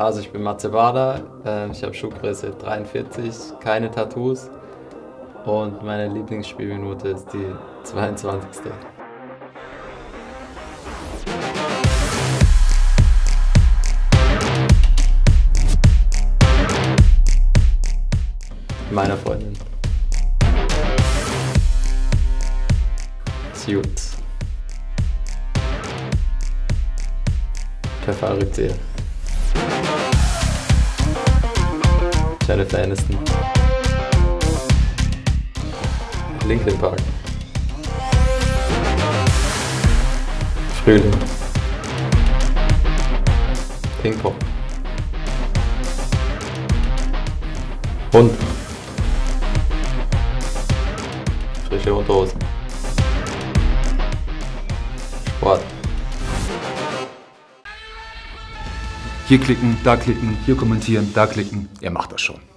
Also ich bin Matze Bader, ich habe Schuhgröße 43, keine Tattoos und meine Lieblingsspielminute ist die 22. Meiner Freundin. Cute. Verrückt. Jennifer Aniston. Linkin Park. Frühling. Ping-Pong. Hund. Frische Unterhosen. Sport. Hier klicken, hier kommentieren, da klicken. Er macht das schon.